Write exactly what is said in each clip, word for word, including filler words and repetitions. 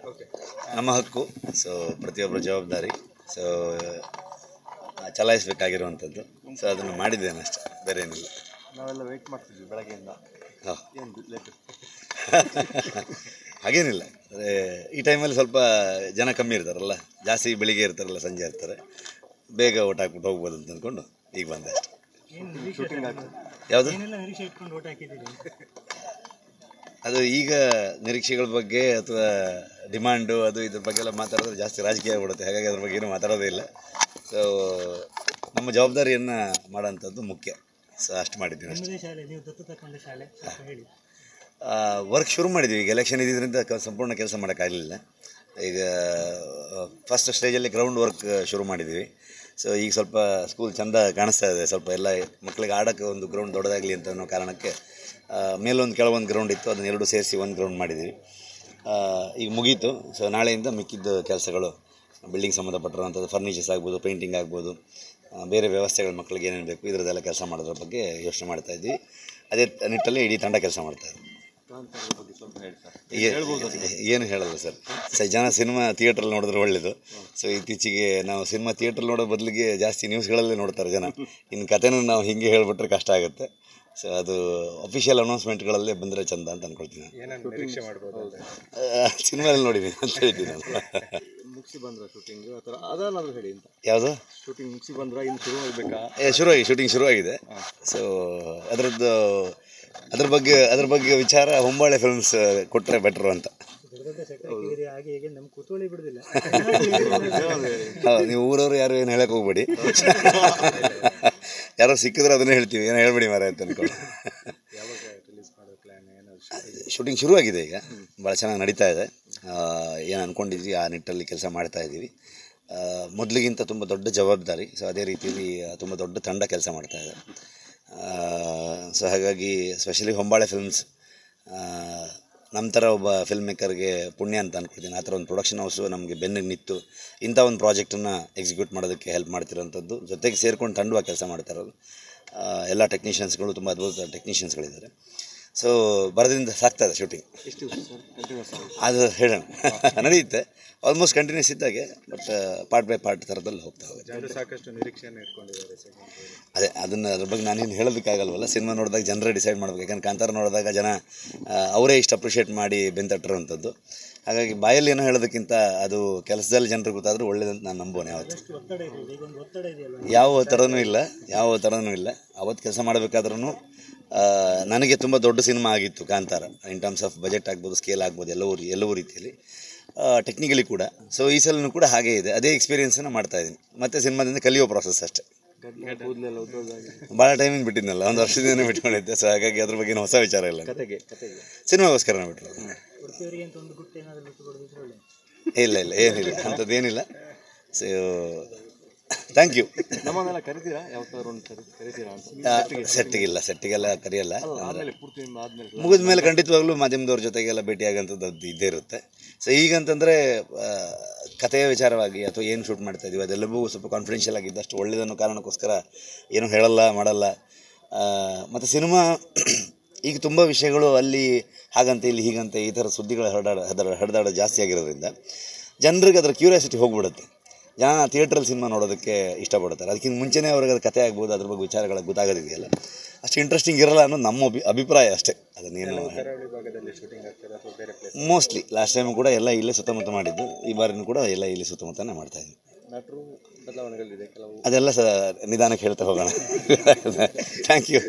ನಮ್ಮ ಹಕ್ಕು. ಸೊ ಪ್ರತಿಯೊಬ್ಬರ ಜವಾಬ್ದಾರಿ. ಸೊ ಚಲಾಯಿಸಬೇಕಾಗಿರುವಂಥದ್ದು. ಸೊ ಅದನ್ನು ಮಾಡಿದ್ದೇನೆ ಅಷ್ಟೇ, ಬೇರೆ ಏನಿಲ್ಲ. ನಾವೆಲ್ಲ ವೆಯ್ಟ್ ಮಾಡ್ತಿದ್ವಿ ಬೆಳಗ್ಗೆಯಿಂದ. ಹಾಂ ಏನು ಲೇಟ್? ಹಾಗೇನಿಲ್ಲ, ಅಂದರೆ ಈ ಟೈಮಲ್ಲಿ ಸ್ವಲ್ಪ ಜನ ಕಮ್ಮಿ ಇರ್ತಾರಲ್ಲ, ಜಾಸ್ತಿ ಬೆಳಿಗ್ಗೆ ಇರ್ತಾರಲ್ಲ, ಸಂಜೆ ಇರ್ತಾರೆ, ಬೇಗ ಓಟ್ ಹಾಕ್ಬಿಟ್ಟು ಹೋಗ್ಬೋದು ಅಂತ ಅಂದ್ಕೊಂಡು ಈಗ ಬಂದೆ ಅಷ್ಟೆ. ಶೂಟಿಂಗ್ ಆಗ್ತದೆ. ಯಾವುದು ನಿರೀಕ್ಷೆ ಇಟ್ಕೊಂಡು ಓಟ್ ಹಾಕಿದ್ದೀರಿ? ಅದು ಈಗ ನಿರೀಕ್ಷೆಗಳ ಬಗ್ಗೆ ಅಥವಾ ಡಿಮಾಂಡು ಅದು ಇದ್ರ ಬಗ್ಗೆ ಎಲ್ಲ ಮಾತಾಡಿದ್ರೆ ಜಾಸ್ತಿ ರಾಜಕೀಯ ಆಗ್ಬಿಡುತ್ತೆ. ಹಾಗಾಗಿ ಅದ್ರ ಬಗ್ಗೆ ಏನೂ ಮಾತಾಡೋದೇ ಇಲ್ಲ. ಸೊ ನಮ್ಮ ಜವಾಬ್ದಾರಿಯನ್ನು ಮಾಡೋಂಥದ್ದು ಮುಖ್ಯ. ಸೊ ಅಷ್ಟು ಮಾಡಿದ್ದೀನಿ ಅಷ್ಟೇ. ಶಾಲೆ ನೀವು ದತ್ತು ತಗೊಂಡ ಶಾಲೆ ಹೇಳಿ. ವರ್ಕ್ ಶುರು ಮಾಡಿದ್ವಿ. ಈಗ ಎಲೆಕ್ಷನ್ ಇದ್ದಿದ್ದರಿಂದ ಕ ಸಂಪೂರ್ಣ ಕೆಲಸ ಮಾಡೋಕ್ಕಾಗಲಿಲ್ಲ. ಈಗ ಫಸ್ಟ್ ಸ್ಟೇಜಲ್ಲಿ ಗ್ರೌಂಡ್ ವರ್ಕ್ ಶುರು ಮಾಡಿದ್ವಿ. ಸೊ ಈಗ ಸ್ವಲ್ಪ ಸ್ಕೂಲ್ ಚೆಂದ ಕಾಣಿಸ್ತಾ ಇದೆ. ಸ್ವಲ್ಪ ಎಲ್ಲ ಮಕ್ಕಳಿಗೆ ಆಡೋಕ್ಕೆ ಒಂದು ಗ್ರೌಂಡ್ ದೊಡ್ಡದಾಗಲಿ ಅಂತ ಅನ್ನೋ ಕಾರಣಕ್ಕೆ ಮೇಲೊಂದು ಕೆಳಗೊಂದು ಗ್ರೌಂಡ್ ಇತ್ತು, ಅದನ್ನ ಎರಡು ಸೇರಿಸಿ ಒಂದು ಗ್ರೌಂಡ್ ಮಾಡಿದ್ದೀವಿ. ಈಗ ಮುಗೀತು. ಸೊ ನಾಳೆಯಿಂದ ಮಿಕ್ಕಿದ್ದ ಕೆಲಸಗಳು, ಬಿಲ್ಡಿಂಗ್ ಸಂಬಂಧಪಟ್ಟಿರುವಂಥದ್ದು, ಫರ್ನಿಚರ್ಸ್ ಆಗ್ಬೋದು, ಪೇಂಟಿಂಗ್ ಆಗ್ಬೋದು, ಬೇರೆ ವ್ಯವಸ್ಥೆಗಳು ಮಕ್ಕಳಿಗೆ ಏನೇನು ಬೇಕು ಇದರದ್ದೆಲ್ಲ ಕೆಲಸ ಮಾಡೋದ್ರ ಬಗ್ಗೆ ಯೋಚನೆ ಮಾಡ್ತಾಯಿದ್ವಿ. ಅದೇ ನಿಟ್ಟಲ್ಲಿ ಇಡೀ ತಂಡ ಕೆಲಸ ಮಾಡ್ತಾಯಿದ್ವಿ. ಏನು ಹೇಳಲ್ಲ ಸರ್. ಸ ಜನ ಸಿನಿಮಾ ಥಿಯೇಟ್ರಲ್ಲಿ ನೋಡಿದ್ರೆ ಒಳ್ಳೆಯದು. ಸೊ ಇತ್ತೀಚೆಗೆ ನಾವು ಸಿನಿಮಾ ಥಿಯೇಟ್ರಲ್ಲಿ ನೋಡೋ ಬದಲಿಗೆ ಜಾಸ್ತಿ ನ್ಯೂಸ್ಗಳಲ್ಲೇ ನೋಡ್ತಾರೆ ಜನ. ಇನ್ನು ಕಥೆನೂ ನಾವು ಹೀಗೆ ಹೇಳಿಬಿಟ್ರೆ ಕಷ್ಟ ಆಗುತ್ತೆ. ಸೊ ಅದು ಅಫಿಷಿಯಲ್ ಅನೌನ್ಸ್ಮೆಂಟ್ಗಳಲ್ಲೇ ಬಂದರೆ ಚಂದ ಅಂತ ಅಂದ್ಕೊಳ್ತೀನಿ. ಸಿನಿಮಾದಲ್ಲಿ ನೋಡಿದ್ದೀನಿ ಅಂತ ಹೇಳ್ತೀನಿ. ಮುಗಿಸಿ ಬಂದ್ರ ಶೂಟಿಂಗ್ ಅಥವಾ ಅದನ್ನಾದರೂ ಹೇಳಿ ಅಂತ. ಯಾವುದು ಶೂಟಿಂಗ್ ಮುಗಿಸಿ ಬಂದ್ರ ಇನ್ನು ಶುರು ಆಗಬೇಕಾ? ಏ ಶುರುವಾಗಿ ಶೂಟಿಂಗ್ ಶುರುವಾಗಿದೆ. ಸೊ ಅದರದ್ದು ಅದ್ರ ಬಗ್ಗೆ ಅದ್ರ ಬಗ್ಗೆ ವಿಚಾರ ಹೊಂಬಾಳೆ ಫಿಲ್ಮ್ಸ್ ಕೊಟ್ಟರೆ ಬೆಟ್ರು ಅಂತ. ಹೌದು, ನೀವು ಊರವರು ಯಾರು ಏನು ಹೇಳಕ್ಕೆ ಹೋಗ್ಬೇಡಿ. ಯಾರೋ ಸಿಕ್ಕಿದ್ರೆ ಅದನ್ನೇ ಹೇಳ್ತೀವಿ, ಏನೋ ಹೇಳ್ಬೇಡಿ ಮಾರ ಅಂತ ಅಂದ್ಕೊಂಡು. ಶೂಟಿಂಗ್ ಶುರುವಾಗಿದೆ, ಈಗ ಭಾಳ ಚೆನ್ನಾಗಿ ನಡೀತಾ ಇದೆ. ಏನು ಅಂದ್ಕೊಂಡಿದ್ವಿ ಆ ನಿಟ್ಟಲ್ಲಿ ಕೆಲಸ ಮಾಡ್ತಾಯಿದ್ದೀವಿ. ಮೊದಲಿಗಿಂತ ತುಂಬ ದೊಡ್ಡ ಜವಾಬ್ದಾರಿ. ಸೊ ಅದೇ ರೀತಿಯಲ್ಲಿ ತುಂಬ ದೊಡ್ಡ ತಂಡ ಕೆಲಸ ಮಾಡ್ತಾಯಿದೆ. ಸೊ ಹಾಗಾಗಿ ಸ್ಪೆಷಲಿ ಹೊಂಬಾಳೆ ಫಿಲ್ಮ್ಸ್ ನಮ್ಮ ಥರ ಒಬ್ಬ ಫಿಲ್ಮ್ ಮೇಕರ್ಗೆ ಪುಣ್ಯ ಅಂತ ಅಂದ್ಕೊಳ್ತೀನಿ. ಆ ಥರ ಒಂದು ಪ್ರೊಡಕ್ಷನ್ ಹೌಸು ನಮಗೆ ಬೆನ್ನಿಗೆ ನಿಂತು ಇಂಥ ಒಂದು ಪ್ರಾಜೆಕ್ಟನ್ನು ಎಕ್ಸಿಕ್ಯೂಟ್ ಮಾಡೋದಕ್ಕೆ ಹೆಲ್ಪ್ ಮಾಡ್ತಿರೋಂಥದ್ದು. ಜೊತೆಗೆ ಸೇರ್ಕೊಂಡು ತಂಡವಾಗಿ ಕೆಲಸ ಮಾಡ್ತಾ ಇರೋದು ಎಲ್ಲ ಟೆಕ್ನಿಷಿಯನ್ಸ್ಗಳು, ತುಂಬ ಅದ್ಭುತ ಟೆಕ್ನಿಷಿಯನ್ಸ್ಗಳಿದ್ದಾರೆ. ಸೊ ಬರೋದ್ರಿಂದ ಸಾಕ್ತಾಯಿದೆ ಶೂಟಿಂಗ್. ಅದು ಹೇಳೋಣ ನಡೆಯುತ್ತೆ, ಆಲ್ಮೋಸ್ಟ್ ಕಂಟಿನ್ಯೂಸ್ ಇದ್ದಾಗೆ, ಬಟ್ ಪಾರ್ಟ್ ಬೈ ಪಾರ್ಟ್ ಥರದಲ್ಲಿ ಹೋಗ್ತಾ ಹೋಗುತ್ತೆ. ಸಾಕಷ್ಟು ನಿರೀಕ್ಷೆಯನ್ನು ಇಟ್ಕೊಂಡಿದ್ದಾರೆ. ಅದೇ ಅದನ್ನು ಅದ್ರ ಬಗ್ಗೆ ನಾನೇನು ಹೇಳೋದಕ್ಕಾಗಲ್ವಲ್ಲ. ಸಿನಿಮಾ ನೋಡಿದಾಗ ಜನರೇ ಡಿಸೈಡ್ ಮಾಡಬೇಕು. ಯಾಕಂದ್ರೆ ಕಾಂತಾರ ನೋಡಿದಾಗ ಜನ ಅವರೇ ಇಷ್ಟು ಅಪ್ರಿಷಿಯೇಟ್ ಮಾಡಿ ಬೆಂತಟ್ಟಿರೋವಂಥದ್ದು. ಹಾಗಾಗಿ ಬಾಯಲ್ಲಿ ಏನೋ ಹೇಳೋದಕ್ಕಿಂತ ಅದು ಕೆಲಸದಲ್ಲಿ ಜನರಿಗೆ ಗೊತ್ತಾದರೂ ಒಳ್ಳೇದಂತ ನಾನು ನಂಬೋನೆ. ಯಾವತ್ತು ಯಾವ ಒತ್ತಡನೂ ಇಲ್ಲ, ಯಾವ ಒತ್ತಡನೂ ಇಲ್ಲ. ಅವತ್ತು ಕೆಲಸ ಮಾಡಬೇಕಾದ್ರೂ ನನಗೆ ತುಂಬ ದೊಡ್ಡ ಸಿನಿಮಾ ಆಗಿತ್ತು Kantara. In terms of budget ಆಗ್ಬೋದು, ಸ್ಕೇಲ್ ಆಗ್ಬೋದು, ಎಲ್ಲವೂ ಎಲ್ಲವೂ ರೀತಿಯಲ್ಲಿ, ಟೆಕ್ನಿಕಲಿ ಕೂಡ. ಸೊ ಈ ಸಲನೂ ಕೂಡ ಹಾಗೇ ಇದೆ. ಅದೇ ಎಕ್ಸ್ಪೀರಿಯೆನ್ಸನ್ನು ಮಾಡ್ತಾಯಿದ್ದೀನಿ. ಮತ್ತು ಸಿನಿಮಾದಿಂದ ಕಲಿಯೋ ಪ್ರಾಸೆಸ್ ಅಷ್ಟೇ. ಭಾಳ ಟೈಮಿಂಗ್ ಬಿಟ್ಟಿದ್ನಲ್ಲ, ಒಂದು ವರ್ಷದಿಂದನೇ ಬಿಟ್ಕೊಂಡಿದ್ದೆ. ಸೊ ಹಾಗಾಗಿ ಅದ್ರ ಬಗ್ಗೆ ಹೊಸ ವಿಚಾರ ಇಲ್ಲ. ಸಿನಿಮಾಗೋಸ್ಕರನೇ ಬಿಟ್ಟರು. ಇಲ್ಲ ಇಲ್ಲ ಏನಿಲ್ಲ, ಅಂಥದ್ದು ಏನಿಲ್ಲ. So thank you. ನಮ್ಮನ್ನೆಲ್ಲ ಕರಿತೀರಾ? ಯಾವತ್ತಾದ್ರು ಕರಿತೀರಾ? ಸೆಟ್ಟಿಗಿಲ್ಲ, ಸೆಟ್ಟಿಗೆಲ್ಲ ಕರೆಯಲ್ಲ. ಮುಗಿದ ಮೇಲೆ ಖಂಡಿತವಾಗ್ಲೂ ಮಾಧ್ಯಮದವ್ರ ಜೊತೆಗೆಲ್ಲ ಭೇಟಿಯಾಗಂಥದ್ದು ಅದು ಇದ್ದೇ ಇರುತ್ತೆ. ಸೊ ಈಗಂತಂದರೆ ಕಥೆಯ ವಿಚಾರವಾಗಿ ಅಥವಾ ಏನು ಶೂಟ್ ಮಾಡ್ತಾ ಇದೀವಿ ಅದೆಲ್ಲವೂ ಸ್ವಲ್ಪ ಕಾನ್ಫಿಡೆನ್ಷಿಯಲ್ ಆಗಿದ್ದಷ್ಟು ಒಳ್ಳೆಯದನ್ನೋ ಕಾರಣಕ್ಕೋಸ್ಕರ ಏನೂ ಹೇಳಲ್ಲ, ಮಾಡಲ್ಲ. ಮತ್ತು ಸಿನಿಮಾ ಈಗ ತುಂಬ ವಿಷಯಗಳು ಅಲ್ಲಿ ಹಾಗಂತೆ ಇಲ್ಲಿ ಹೀಗಂತೆ ಈ ಥರ ಸುದ್ದಿಗಳು ಹರಡಾಡ ಹದ ಹರಿದಾಡ ಜಾಸ್ತಿ ಆಗಿರೋದ್ರಿಂದ ಜನರಿಗೆ ಅದರ ಕ್ಯೂರಿಯಾಸಿಟಿ ಹೋಗ್ಬಿಡುತ್ತೆ. ಜನ ಥಿಯೇಟ್ರಲ್ಲಿ ಸಿನಿಮಾ ನೋಡೋದಕ್ಕೆ ಇಷ್ಟಪಡ್ತಾರೆ. ಅದಕ್ಕಿಂತ ಮುಂಚೆನೇ ಅವ್ರಿಗೆ ಅದು ಕಥೆ ಆಗ್ಬೋದು, ಅದ್ರ ಬಗ್ಗೆ ವಿಚಾರಗಳ ಗೊತ್ತಾಗೋದಿದೆಯಲ್ಲ, ಅಷ್ಟು ಇಂಟ್ರೆಸ್ಟಿಂಗ್ ಇರಲ್ಲ ಅನ್ನೋ ನಮ್ಮ ಅಭಿ ಅಭಿಪ್ರಾಯ ಅಷ್ಟೇ. ಅದನ್ನೇನು ಮೋಸ್ಟ್ಲಿ ಲಾಸ್ಟ್ ಟೈಮು ಕೂಡ ಎಲ್ಲ ಇಲ್ಲೇ ಸುತ್ತಮುತ್ತ ಮಾಡಿದ್ದು, ಈ ಬಾರಿನೂ ಕೂಡ ಎಲ್ಲ ಇಲ್ಲಿ ಸುತ್ತಮುತ್ತನೇ ಮಾಡ್ತಾಯಿದ್ವಿ. ಅದೆಲ್ಲ ಸ ನಿಧಾನಕ್ಕೆ ಹೇಳ್ತಾ ಹೋಗೋಣ. Thank you.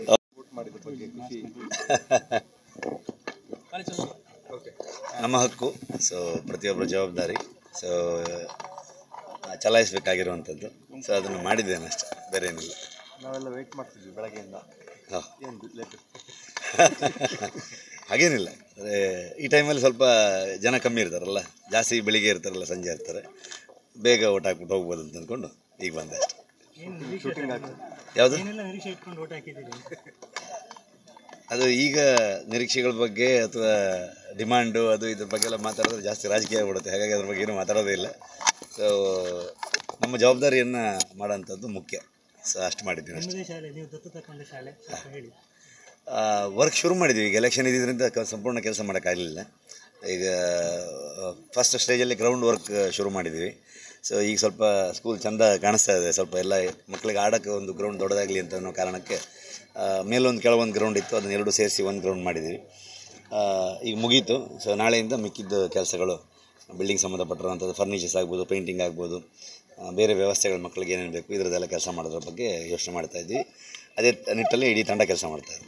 ನಮ್ಮ ಹಕ್ಕು. ಸೊ ಪ್ರತಿಯೊಬ್ಬರ ಜವಾಬ್ದಾರಿ. ಸೊ ಚಲಾಯಿಸಬೇಕಾಗಿರುವಂಥದ್ದು. ಸೊ ಅದನ್ನು ಮಾಡಿದ್ದೇನೆ ಅಷ್ಟೇ, ಬೇರೆ ಏನಿಲ್ಲ. ನಾವೆಲ್ಲ ವೆಯ್ಟ್ ಮಾಡ್ತಿದ್ವಿ ಬೆಳಗ್ಗೆಯಿಂದ. ಹಾಂ ಏನು ಲೇಟ್? ಹಾಗೇನಿಲ್ಲ, ಅಂದರೆ ಈ ಟೈಮಲ್ಲಿ ಸ್ವಲ್ಪ ಜನ ಕಮ್ಮಿ ಇರ್ತಾರಲ್ಲ, ಜಾಸ್ತಿ ಬೆಳಿಗ್ಗೆ ಇರ್ತಾರಲ್ಲ, ಸಂಜೆ ಇರ್ತಾರೆ, ಬೇಗ ಓಟ್ ಹಾಕ್ಬಿಟ್ಟು ಹೋಗ್ಬೋದು ಅಂತ ಅಂದ್ಕೊಂಡು ಈಗ ಬಂದೆ ಅಷ್ಟೇ. ಶೂಟಿಂಗ್ ಆಗ್ತದೆ. ಯಾವುದು ನಿರೀಕ್ಷೆ ಇಟ್ಕೊಂಡು ಓಟ್ ಹಾಕಿದ್ದೀರಿ? ಅದು ಈಗ ನಿರೀಕ್ಷೆಗಳ ಬಗ್ಗೆ ಅಥವಾ ಡಿಮಾಂಡು ಅದು ಇದ್ರ ಬಗ್ಗೆ ಎಲ್ಲ ಮಾತಾಡಿದ್ರೆ ಜಾಸ್ತಿ ರಾಜಕೀಯ ಆಗ್ಬಿಡುತ್ತೆ. ಹಾಗಾಗಿ ಅದ್ರ ಬಗ್ಗೆ ಏನೂ ಮಾತಾಡೋದೇ ಇಲ್ಲ. ಸೊ ನಮ್ಮ ಜವಾಬ್ದಾರಿಯನ್ನು ಮಾಡೋಂಥದ್ದು ಮುಖ್ಯ. ಸೊ ಅಷ್ಟು ಮಾಡಿದ್ದೀನಿ ಅಷ್ಟೇ. ಶಾಲೆ ನೀವು ದತ್ತು ತಗೊಂಡ ಶಾಲೆ ಹೇಳಿ. ವರ್ಕ್ ಶುರು ಮಾಡಿದ್ವಿ. ಈಗ ಎಲೆಕ್ಷನ್ ಇದ್ದಿದ್ದರಿಂದ ಕ ಸಂಪೂರ್ಣ ಕೆಲಸ ಮಾಡೋಕ್ಕಾಗಲಿಲ್ಲ. ಈಗ ಫಸ್ಟ್ ಸ್ಟೇಜಲ್ಲಿ ಗ್ರೌಂಡ್ ವರ್ಕ್ ಶುರು ಮಾಡಿದ್ದೀವಿ. ಸೊ ಈಗ ಸ್ವಲ್ಪ ಸ್ಕೂಲ್ ಚೆಂದ ಕಾಣಿಸ್ತಾ ಇದೆ, ಸ್ವಲ್ಪ ಎಲ್ಲ ಮಕ್ಕಳಿಗೆ ಆಡೋಕ್ಕೆ ಒಂದು ಗ್ರೌಂಡ್ ದೊಡ್ಡದಾಗಲಿ ಅಂತ ಅನ್ನೋ ಕಾರಣಕ್ಕೆ ಮೇಲೊಂದು ಕೆಳಗೊಂದು ಗ್ರೌಂಡ್ ಇತ್ತು, ಅದನ್ನ ಎರಡು ಸೇರಿಸಿ ಒಂದು ಗ್ರೌಂಡ್ ಮಾಡಿದ್ದೀವಿ. ಈಗ ಮುಗೀತು. ಸೊ ನಾಳೆಯಿಂದ ಮಿಕ್ಕಿದ್ದ ಕೆಲಸಗಳು ಬಿಲ್ಡಿಂಗ್ ಸಂಬಂಧಪಟ್ಟಿರುವಂಥದ್ದು ಫರ್ನಿಚರ್ಸ್ ಆಗ್ಬೋದು, ಪೇಂಟಿಂಗ್ ಆಗ್ಬೋದು, ಬೇರೆ ವ್ಯವಸ್ಥೆಗಳು ಮಕ್ಕಳಿಗೆ ಏನೇನು ಬೇಕು ಇದರದ್ದೆಲ್ಲ ಕೆಲಸ ಮಾಡೋದ್ರ ಬಗ್ಗೆ ಯೋಚನೆ ಮಾಡ್ತಾಯಿದ್ವಿ. ಅದೇ ನಿಟ್ಟಲ್ಲಿ ಇಡೀ ತಂಡ ಕೆಲಸ ಮಾಡ್ತಾಯಿದ್ವಿ.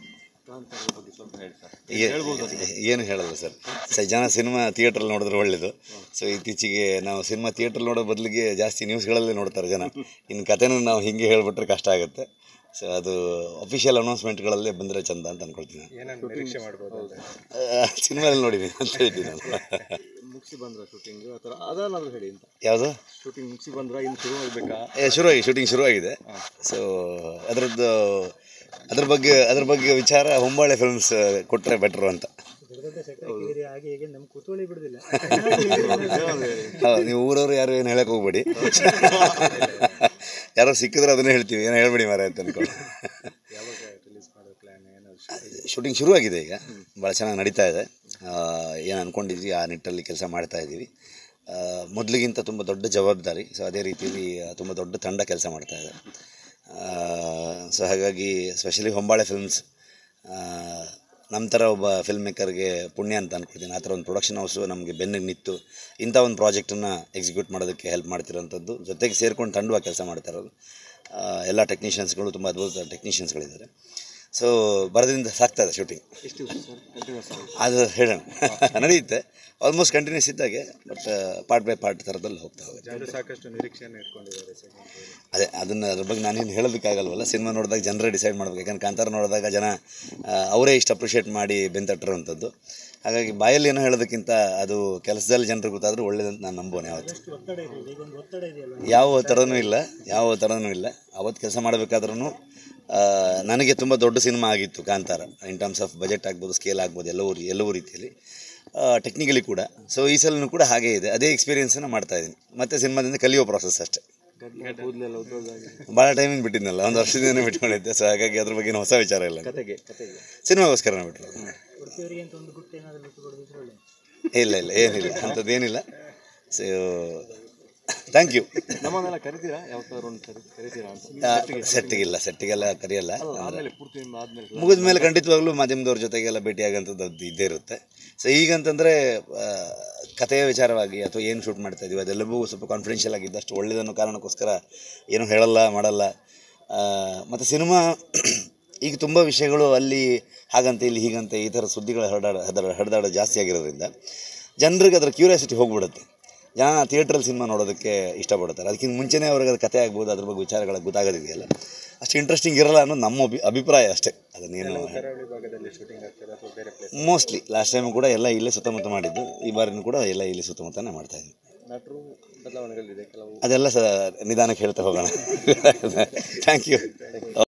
ಏನು ಹೇಳಲ್ಲ ಸರ್, ಸ ಜನ ಸಿನಿಮಾ ಥಿಯೇಟ್ರಲ್ಲಿ ನೋಡಿದ್ರೆ ಒಳ್ಳೆಯದು. ಸೊ ಇತ್ತೀಚೆಗೆ ನಾವು ಸಿನಿಮಾ ಥಿಯೇಟ್ರಲ್ಲಿ ನೋಡೋ ಬದಲಿಗೆ ಜಾಸ್ತಿ ನ್ಯೂಸ್ಗಳಲ್ಲೇ ನೋಡ್ತಾರೆ ಜನ. ಇನ್ನು ಕಥೆನೂ ನಾವು ಹೀಗೆ ಹೇಳಿಬಿಟ್ರೆ ಕಷ್ಟ ಆಗುತ್ತೆ. ಸೊ ಅದು ಅಫಿಷಿಯಲ್ ಅನೌನ್ಸ್ಮೆಂಟ್ಗಳಲ್ಲೇ ಬಂದರೆ ಚಂದ ಅಂತ ಅಂದ್ಕೊಳ್ತೀನಿ. ಸಿನಿಮಾದಲ್ಲಿ ನೋಡಿದ್ದೀನಿ ಅಂತ ಹೇಳ್ತೀನಿ ನಾನು. ಮುಗಿಸಿ ಬಂದ್ರ ಶೂಟಿಂಗ್ ಆ ಥರ ಅದನ್ನಾದ್ರೂ ಹೇಳಿ ಅಂತ. ಯಾವುದು ಶೂಟಿಂಗ್ ಮುಗಿಸಿ ಬಂದ್ರ ಇನ್ನು ಶುರು ಆಗಬೇಕಾ? ಏ ಶುರುವಾಗಿ ಶೂಟಿಂಗ್ ಶುರುವಾಗಿದೆ. ಸೊ ಅದರದ್ದು ಅದ್ರ ಬಗ್ಗೆ ಅದ್ರ ಬಗ್ಗೆ ವಿಚಾರ ಹೊಂಬಾಳೆ ಫಿಲ್ಮ್ಸ್ ಕೊಟ್ಟರೆ ಬೆಟ್ರು ಅಂತ. ಹೌದು, ನೀವು ಊರವರು ಯಾರು ಏನು ಹೇಳಕ್ಕೆ ಹೋಗ್ಬೇಡಿ. ಯಾರೋ ಸಿಕ್ಕಿದ್ರೆ ಅದನ್ನೇ ಹೇಳ್ತೀವಿ, ಏನೋ ಹೇಳ್ಬೇಡಿ ಮಾರ ಅಂತ ಅಂದ್ಕೊಂಡು. ಶೂಟಿಂಗ್ ಶುರುವಾಗಿದೆ, ಈಗ ಭಾಳ ಚೆನ್ನಾಗಿ ನಡೀತಾ ಇದೆ. ಏನು ಅಂದ್ಕೊಂಡಿದ್ವಿ ಆ ನಿಟ್ಟಲ್ಲಿ ಕೆಲಸ ಮಾಡ್ತಾ ಇದ್ದೀವಿ. ಮೊದಲಿಗಿಂತ ತುಂಬ ದೊಡ್ಡ ಜವಾಬ್ದಾರಿ. ಸೊ ಅದೇ ರೀತಿಯಲ್ಲಿ ತುಂಬ ದೊಡ್ಡ ತಂಡ ಕೆಲಸ ಮಾಡ್ತಾ ಇದೆ. ಸೊ ಹಾಗಾಗಿ ಸ್ಪೆಷಲಿ ಹೊಂಬಾಳೆ ಫಿಲ್ಮ್ಸ್ ನಮ್ಮ ಥರ ಒಬ್ಬ ಫಿಲ್ಮ್ ಮೇಕರ್ಗೆ ಪುಣ್ಯ ಅಂತ ಅಂದ್ಕೊಳ್ತೀನಿ. ಆ ಥರ ಒಂದು ಪ್ರೊಡಕ್ಷನ್ ಹೌಸು ನಮಗೆ ಬೆನ್ನಿಗೆ ನಿಂತು ಇಂಥ ಒಂದು ಪ್ರಾಜೆಕ್ಟನ್ನು ಎಕ್ಸಿಕ್ಯೂಟ್ ಮಾಡೋದಕ್ಕೆ ಹೆಲ್ಪ್ ಮಾಡ್ತಿರೋಂಥದ್ದು, ಜೊತೆಗೆ ಸೇರ್ಕೊಂಡು ತಂಡವಾಗಿ ಕೆಲಸ ಮಾಡ್ತಾ ಇರೋದು ಎಲ್ಲ ಟೆಕ್ನಿಷಿಯನ್ಸ್ಗಳು ತುಂಬ ಅದ್ಭುತ ಟೆಕ್ನಿಷಿಯನ್ಸ್ಗಳಿದ್ದಾರೆ. ಸೊ ಬರೋದ್ರಿಂದ ಸಾಕ್ತದೆ ಶೂಟಿಂಗ್. ಅದು ಹೇಳೋಣ ನಡೆಯುತ್ತೆ, ಆಲ್ಮೋಸ್ಟ್ ಕಂಟಿನ್ಯೂಸ್ ಇದ್ದಾಗೆ, ಬಟ್ ಪಾರ್ಟ್ ಬೈ ಪಾರ್ಟ್ ಥರದಲ್ಲಿ ಹೋಗ್ತಾ ಹೋಗುತ್ತೆ. ಸಾಕಷ್ಟು ನಿರೀಕ್ಷೆಯನ್ನು ಇಟ್ಕೊಂಡಿದ್ದಾರೆ. ಅದೇ ಅದನ್ನು ಅದ್ರ ಬಗ್ಗೆ ನಾನೇನು ಹೇಳೋದಕ್ಕಾಗಲ್ವಲ್ಲ. ಸಿನಿಮಾ ನೋಡಿದಾಗ ಜನರೇ ಡಿಸೈಡ್ ಮಾಡಬೇಕು. ಯಾಕಂದ್ರೆ ಕಾಂತಾರ ನೋಡಿದಾಗ ಜನ ಅವರೇ ಇಷ್ಟು ಅಪ್ರಿಷಿಯೇಟ್ ಮಾಡಿ ಬೆಂತಟ್ಟಿರೋವಂಥದ್ದು. ಹಾಗಾಗಿ ಬಾಯಲ್ಲಿ ಏನೋ ಹೇಳೋದಕ್ಕಿಂತ ಅದು ಕೆಲಸದಲ್ಲಿ ಜನರಿಗೆ ಗೊತ್ತಾದರೂ ಒಳ್ಳೇದಂತ ನಾನು ನಂಬೋನೆ. ಯಾವತ್ತು ಯಾವ ಒತ್ತಡನೂ ಇಲ್ಲ, ಯಾವ ಒತ್ತಡನೂ ಇಲ್ಲ. ಅವತ್ತು ಕೆಲಸ ಮಾಡಬೇಕಾದ್ರೂ ನನಗೆ ತುಂಬ ದೊಡ್ಡ ಸಿನಿಮಾ ಆಗಿತ್ತು Kantara. In terms of budget ಆಗ್ಬೋದು, ಸ್ಕೇಲ್ ಆಗ್ಬೋದು, ಎಲ್ಲವೂ ಎಲ್ಲವೂ ರೀತಿಯಲ್ಲಿ ಟೆಕ್ನಿಕಲಿ ಕೂಡ. ಸೊ ಈ ಸಲನೂ ಕೂಡ ಹಾಗೇ ಇದೆ, ಅದೇ ಎಕ್ಸ್ಪೀರಿಯೆನ್ಸನ್ನು ಮಾಡ್ತಾಯಿದ್ದೀನಿ. ಮತ್ತು ಸಿನಿಮಾದಿಂದ ಕಲಿಯೋ ಪ್ರಾಸೆಸ್ ಅಷ್ಟೇ. ಭಾಳ ಟೈಮಿಂಗ್ ಬಿಟ್ಟಿದ್ನಲ್ಲ, ಒಂದು ವರ್ಷದಿಂದನೇ ಬಿಟ್ಕೊಂಡಿದ್ದೆ. ಸೊ ಹಾಗಾಗಿ ಅದ್ರ ಬಗ್ಗೆ ಹೊಸ ವಿಚಾರ ಇಲ್ಲ. ಸಿನಿಮಾಗೋಸ್ಕರನೇ ಬಿಟ್ಟರು. ಇಲ್ಲ ಇಲ್ಲ ಏನಿಲ್ಲ, ಅಂಥದ್ದೇನಿಲ್ಲ. So thank you. ನಮ್ಮನ್ನೆಲ್ಲ ಕರಿತೀರಾ? ಯಾವತ್ತಾದ್ರು ಒಂದು ಸರಿ ಕರಿತೀರಾ ಅಂತ? ಸೆಟ್ಟಿಗಿಲ್ಲ, ಸೆಟ್ಟಿಗೆಲ್ಲ ಕರೆಯಲ್ಲ. ಮುಗಿದ ಮೇಲೆ ಖಂಡಿತವಾಗ್ಲೂ ಮಾಧ್ಯಮದವ್ರ ಜೊತೆಗೆಲ್ಲ ಭೇಟಿಯಾಗಂಥದ್ದು ಅದು ಇದ್ದೇ ಇರುತ್ತೆ. ಸೊ ಈಗಂತಂದರೆ ಕಥೆಯ ವಿಚಾರವಾಗಿ ಅಥವಾ ಏನು ಶೂಟ್ ಮಾಡ್ತಾ ಇದೀವಿ ಅದೆಲ್ಲವೂ ಸ್ವಲ್ಪ ಕಾನ್ಫಿಡೆನ್ಷಿಯಲ್ ಆಗಿದ್ದಷ್ಟು ಒಳ್ಳೆಯದನ್ನೋ ಕಾರಣಕ್ಕೋಸ್ಕರ ಏನೂ ಹೇಳಲ್ಲ, ಮಾಡಲ್ಲ. ಮತ್ತು ಸಿನಿಮಾ ಈಗ ತುಂಬ ವಿಷಯಗಳು ಅಲ್ಲಿ ಹಾಗಂತೆ ಇಲ್ಲಿ ಹೀಗಂತೆ ಈ ಥರ ಸುದ್ದಿಗಳು ಹರಡಾಡ ಹರಿದಾಡ ಹರಿದಾಡ ಜಾಸ್ತಿ ಆಗಿರೋದ್ರಿಂದ ಜನರಿಗೆ ಅದರ ಕ್ಯೂರಿಯಾಸಿಟಿ ಹೋಗ್ಬಿಡುತ್ತೆ. ಜನ ಥಿಯೇಟ್ರಲ್ಲಿ ಸಿನಿಮಾ ನೋಡೋದಕ್ಕೆ ಇಷ್ಟಪಡ್ತಾರೆ. ಅದಕ್ಕಿಂತ ಮುಂಚೆನೇ ಅವ್ರಿಗೆ ಅದು ಕಥೆ ಆಗ್ಬೋದು, ಅದ್ರ ಬಗ್ಗೆ ವಿಚಾರಗಳ ಗೊತ್ತಾಗೋದಿದೆಯಲ್ಲ, ಅಷ್ಟು ಇಂಟ್ರೆಸ್ಟಿಂಗ್ ಇರಲ್ಲ ಅನ್ನೋದು ನಮ್ಮ ಅಭಿ ಅಭಿಪ್ರಾಯ ಅಷ್ಟೇ. ಅದನ್ನೇನು ಮೋಸ್ಟ್ಲಿ ಲಾಸ್ಟ್ ಟೈಮ್ ಕೂಡ ಎಲ್ಲ ಇಲ್ಲೇ ಸುತ್ತಮುತ್ತ ಮಾಡಿದ್ದು, ಈ ಬಾರಿನೂ ಕೂಡ ಎಲ್ಲ ಇಲ್ಲಿ ಸುತ್ತಮುತ್ತನೇ ಮಾಡ್ತಾಯಿದ್ವಿ. ಅದೆಲ್ಲ ಸ ನಿಧಾನಕ್ಕೆ ಹೇಳ್ತಾ ಹೋಗೋಣ. Thank you.